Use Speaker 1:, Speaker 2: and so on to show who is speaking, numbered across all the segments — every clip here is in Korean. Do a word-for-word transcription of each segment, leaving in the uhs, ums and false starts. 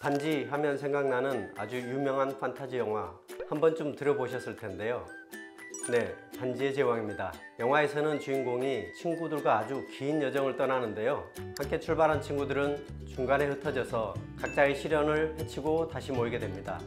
Speaker 1: 반지 하면 생각나는 아주 유명한 판타지 영화 한 번쯤 들어보셨을 텐데요. 네, 반지의 제왕입니다. 영화에서는 주인공이 친구들과 아주 긴 여정을 떠나는데요. 함께 출발한 친구들은 중간에 흩어져서 각자의 시련을 헤치고 다시 모이게 됩니다.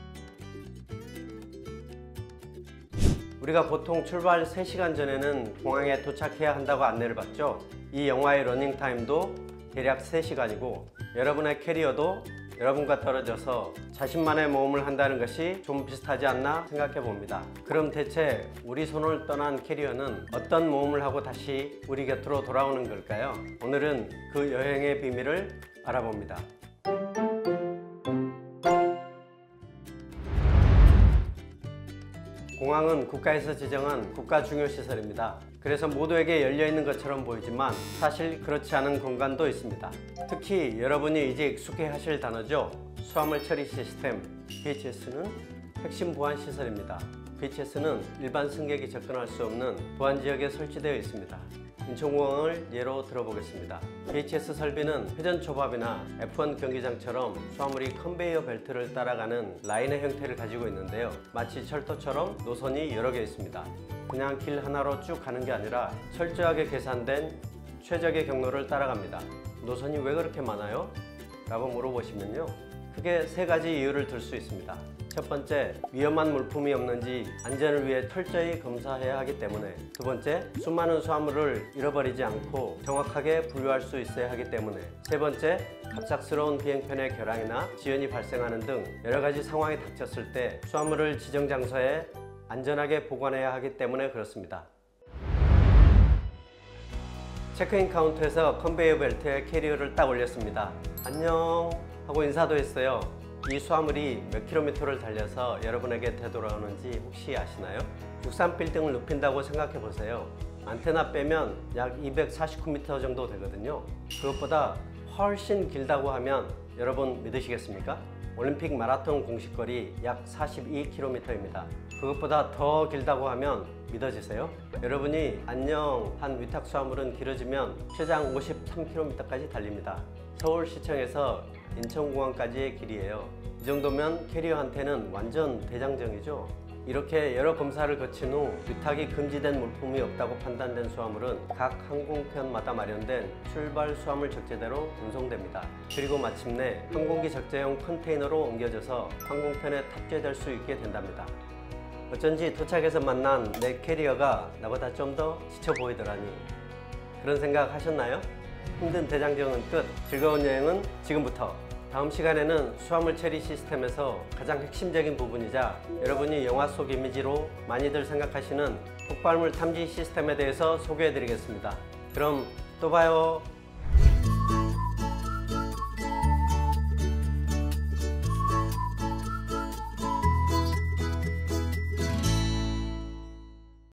Speaker 1: 우리가 보통 출발 세 시간 전에는 공항에 도착해야 한다고 안내를 받죠. 이 영화의 러닝타임도 대략 세 시간이고 여러분의 캐리어도 여러분과 떨어져서 자신만의 모험을 한다는 것이 좀 비슷하지 않나 생각해 봅니다. 그럼 대체 우리 손을 떠난 캐리어는 어떤 모험을 하고 다시 우리 곁으로 돌아오는 걸까요? 오늘은 그 여행의 비밀을 알아봅니다. 공항은 국가에서 지정한 국가 중요시설입니다. 그래서 모두에게 열려있는 것처럼 보이지만 사실 그렇지 않은 공간도 있습니다. 특히 여러분이 이제 익숙해 하실 단어죠. 수화물 처리 시스템 비 에이치 에스는 핵심 보안 시설입니다. 비 에이치 에스는 일반 승객이 접근할 수 없는 보안 지역에 설치되어 있습니다. 인천공항을 예로 들어보겠습니다. 비 에이치 에스 설비는 회전 초밥이나 에프 원 경기장처럼 수화물이 컨베이어 벨트를 따라가는 라인의 형태를 가지고 있는데요. 마치 철도처럼 노선이 여러 개 있습니다. 그냥 길 하나로 쭉 가는 게 아니라 철저하게 계산된 최적의 경로를 따라갑니다. 노선이 왜 그렇게 많아요? 라고 물어보시면요. 크게 세 가지 이유를 들 수 있습니다. 첫 번째, 위험한 물품이 없는지 안전을 위해 철저히 검사해야 하기 때문에. 두 번째, 수많은 수화물을 잃어버리지 않고 정확하게 분류할 수 있어야 하기 때문에. 세 번째, 갑작스러운 비행편의 결항이나 지연이 발생하는 등 여러 가지 상황이 닥쳤을 때 수화물을 지정 장소에 안전하게 보관해야 하기 때문에 그렇습니다. 체크인 카운터에서 컨베이어 벨트에 캐리어를 딱 올렸습니다. 안녕 하고 인사도 했어요. 이 수화물이 몇 킬로미터를 달려서 여러분에게 되돌아오는지 혹시 아시나요? 육삼 빌딩을 눕힌다고 생각해 보세요. 안테나 빼면 약 이백사십구 미터 정도 되거든요. 그것보다 훨씬 길다고 하면 여러분 믿으시겠습니까? 올림픽 마라톤 공식거리 약 사십이 킬로미터입니다. 그것보다 더 길다고 하면 믿어지세요? 여러분이 안녕 한 위탁 수화물은 길어지면 최장 오십삼 킬로미터까지 달립니다. 서울시청에서 인천공항까지의 길이에요. 이 정도면 캐리어한테는 완전 대장정이죠. 이렇게 여러 검사를 거친 후 위탁이 금지된 물품이 없다고 판단된 수화물은 각 항공편마다 마련된 출발 수화물 적재대로 운송됩니다. 그리고 마침내 항공기 적재용 컨테이너로 옮겨져서 항공편에 탑재될 수 있게 된답니다. 어쩐지 도착해서 만난 내 캐리어가 나보다 좀 더 지쳐 보이더라니. 그런 생각 하셨나요? 힘든 대장정은 끝! 즐거운 여행은 지금부터! 다음 시간에는 수화물 처리 시스템에서 가장 핵심적인 부분이자 여러분이 영화 속 이미지로 많이들 생각하시는 폭발물 탐지 시스템에 대해서 소개해 드리겠습니다. 그럼 또 봐요!